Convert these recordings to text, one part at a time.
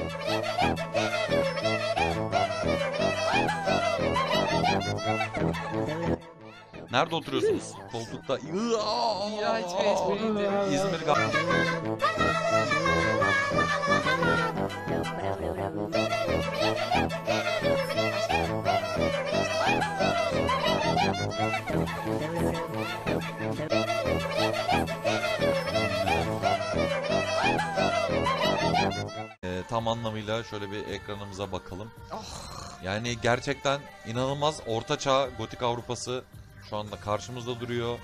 Nerede oturuyorsunuz? Koltukta. İğrenç bir espriydi. İzmir tam anlamıyla şöyle bir ekranımıza bakalım. Yani gerçekten inanılmaz ortaçağ gotik Avrupası şu anda karşımızda duruyor.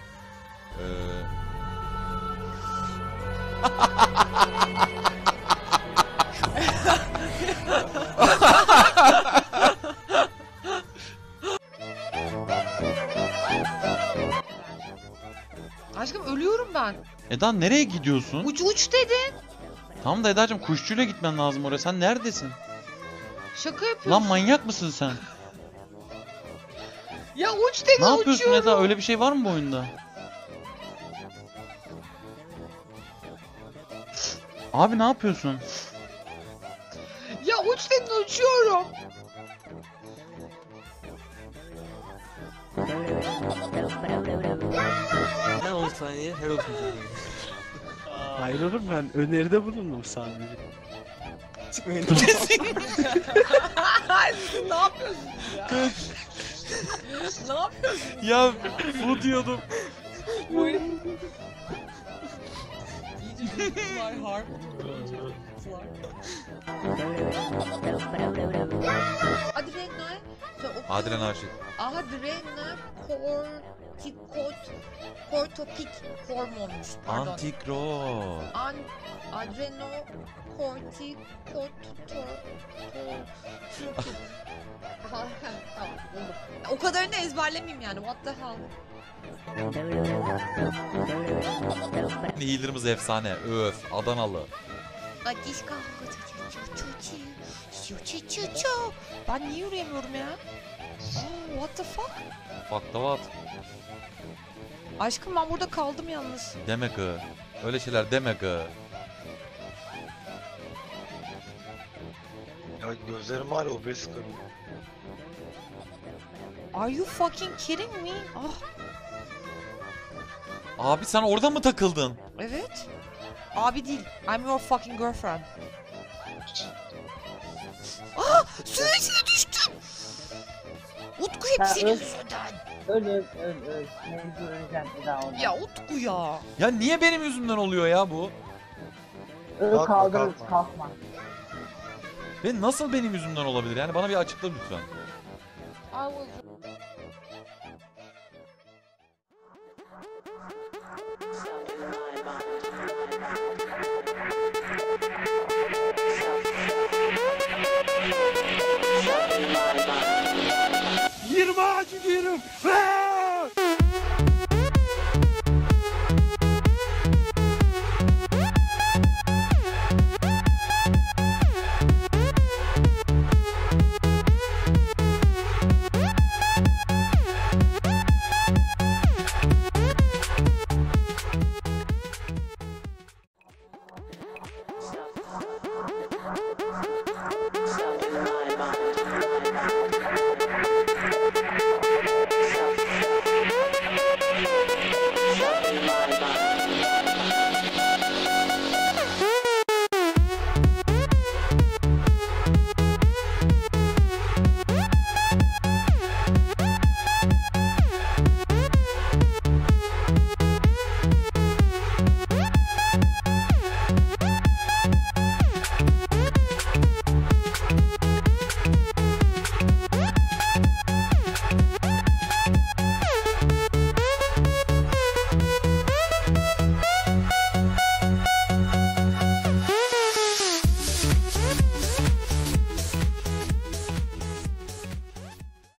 Aşkım ölüyorum ben. Eda nereye gidiyorsun? Uç dedin. Tamam da Eda'cığım kuşçuyla gitmen lazım oraya. Sen neredesin? Şaka yapıyorsun. Lan manyak mısın sen? Ya uç dedin, Ne yapıyorsun uçuyorum. Eda? Öyle bir şey var mı bu oyunda? Abi ne yapıyorsun? Ya uç dedin, uçuyorum. Ben 10 saniye her olsun. Hayır oğlum, ben öneride bulundum sadece. Çıkmayın. Ne yapıyorsun ya? Ne yapıyorsun? Ya bu diyordum. İyice fly harp. Adrenal. Adrenal şey. Adrenal kortopik hormonmuş. Pardon. Antikrot. Adrenokortikot. Tamam buldum. O kadarını ezberlemeyeyim yani. What the hell? Healer'ımız efsane. Öf. Adanalı. Adişka. Ben niye yürüyemiyorum ya? Oh, what the fuck? Fuck the what? Aşkım ben burada kaldım yalnız. Deme ki. Öyle şeyler deme ki. Ya gözlerim hala obez karım. Are you fucking kidding me? Ah, Abi sen orada mı takıldın? evet. Abi değil. I'm your fucking girlfriend. Ah, suyun içine düştüm. Utku hep senin yüzünden. Öl. Mecbur öleceğim Eda oldu. Ya Utku ya. Ya niye benim yüzümden oluyor ya bu? Öl kaldır, kalkma. kalkma. Ve nasıl benim yüzümden olabilir? Yani bana bir açıkla lütfen. I was... Ağacı diyorum.